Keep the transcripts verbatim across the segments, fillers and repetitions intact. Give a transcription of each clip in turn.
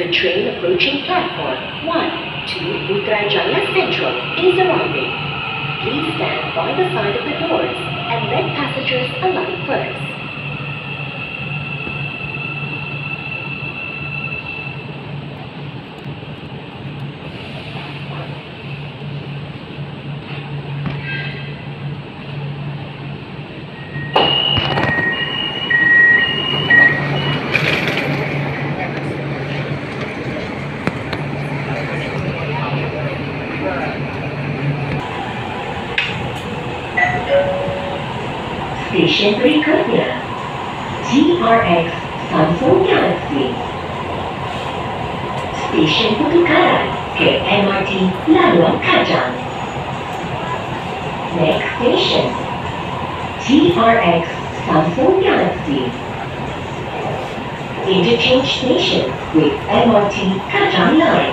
The train approaching platform one to Putrajaya Central is arriving. Please stand by the side of the doors and let passengers alight first. Stesen berikutnya G R X Samsung Galaxy. Stesen pertukaran ke M R T Laluan Kajang. Next station G R X Samsung Galaxy. Interchange station with M R T Kajang Line.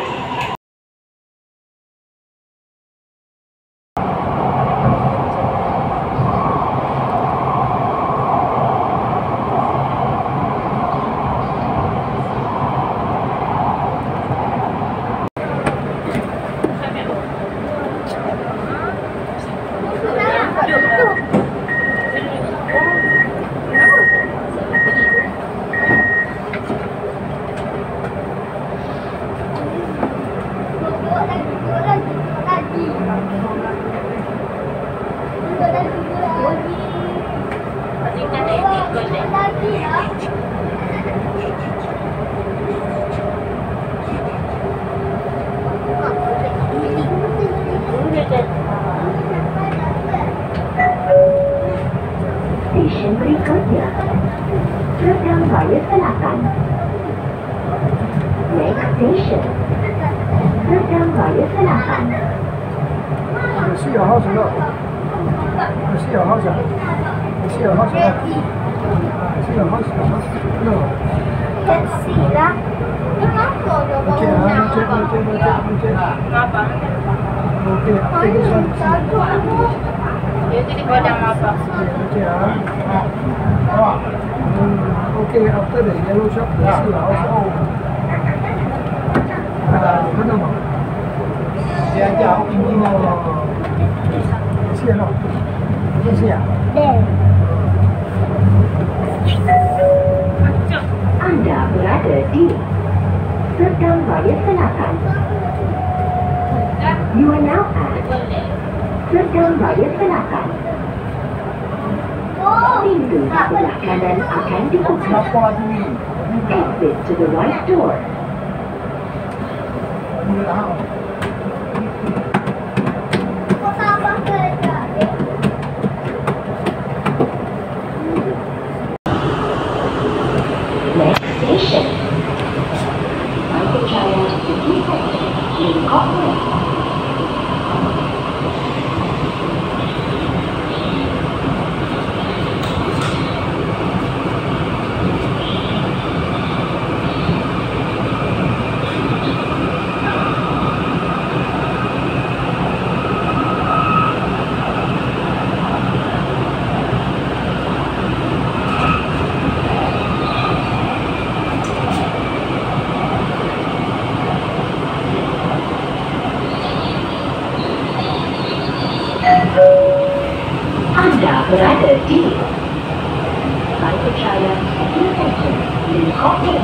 Stesen berikutnya Serdang Raya Selatan. Next station Serdang Raya Selatan. 四号号车了，四号号车，四号号车，四号号车，no。 Taxi lah. Kenapa dia bawa Okey, nak okey, okey, okey, okey. apa? Okey, okey, okey. Dia jadi kodam apa? Okey ah. Hmm, okay, after the yellow shop, the sea house. Ah, mana mau? Dia jauh tinggi mana? Siapa? Siapa? Deh. Anda berada di Serdang Raya Selatan. You are now at Serdang Raya Selatan. Pintu di sebelah kanan akan dibuka. Exit to the right door. Next station, Putrajaya City Center, Lincoln. Anda berada di Putrajaya City Center, Lincoln.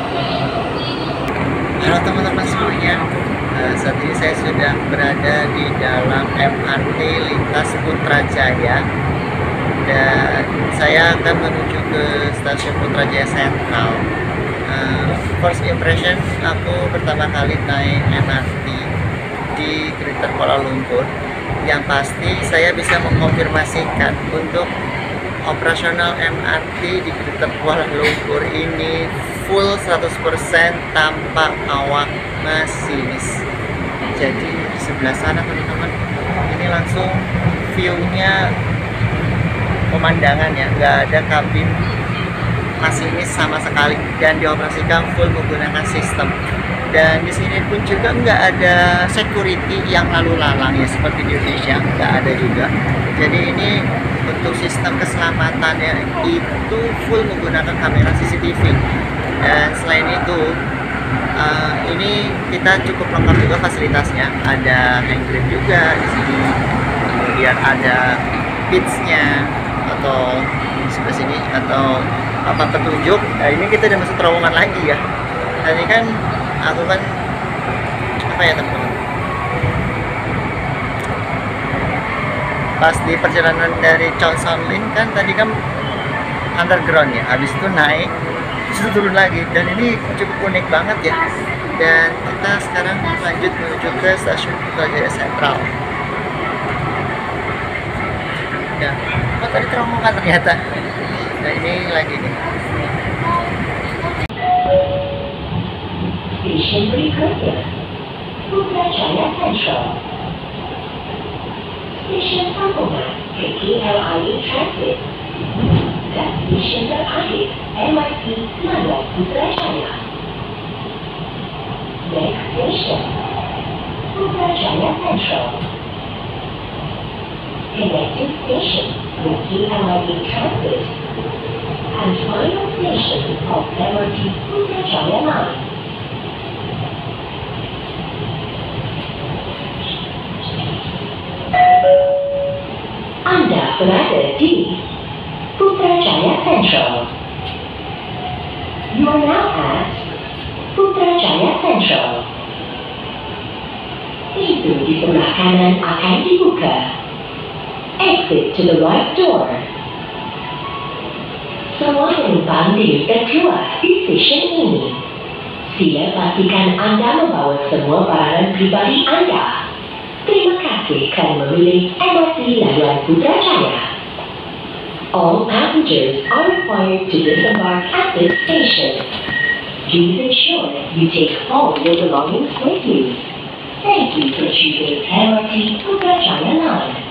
Halo teman-teman semuanya, uh, saat ini saya sudah berada di dalam M R T lintas Putrajaya dan saya akan menuju ke stasiun Putrajaya Sentral. Uh, first impression, aku pertama kali naik M R T di Greater Kuala Lumpur. Yang pasti saya bisa mengkonfirmasikan untuk operasional M R T di Greater Kuala Lumpur ini full seratus persen tanpa awak masinis. Jadi di sebelah sana teman-teman, ini langsung view-nya, pemandangannya nggak ada kabin masinis sama sekali dan dioperasikan full menggunakan sistem. Dan di sini pun juga nggak ada security yang lalu lalang ya seperti di Indonesia, nggak ada juga. Jadi ini untuk sistem keselamatannya itu full menggunakan kamera C C T V. Dan selain itu uh, kita cukup lengkap juga fasilitasnya. Ada hand grip juga di sini. Kemudian ada pitch-nya atau di sebelah sini atau apa petunjuk. Nah, ini kita udah masuk terowongan lagi ya. Tadi kan aku kan apa ya teman-teman? Pas di perjalanan dari Cheongsam Link kan tadi kan underground ya, habis itu naik terus turun lagi, dan ini cukup unik banget ya. Dan kita sekarang lanjut menuju ke stasiun Putrajaya Sentral. Ya, oh tadi terowongan ternyata. Nah ini lagi nih. Station berikutnya, Putrajaya Central. Station sambungan ke K L I A Transit. Dan stasiun terakhir M R T Senayan Putrajaya. Next station, Putrajaya Central. Connecting station with K L I A Transit. And final station of M R T Putrajaya Line. Anda berada di Putrajaya Central. You are now at Putrajaya Central. Pintu di sebelah kanan akan dibuka. Exit to the right door. Semua penumpang diminta keluar di stesen ini. Sila pastikan Anda membawa semua barang pribadi Anda. Terima kasih kerana memilih M R T laluan Putrajaya. All passengers are required to disembark at this station. Please ensure you take all your belongings with you. Thank you for choosing M R T Putrajaya Line.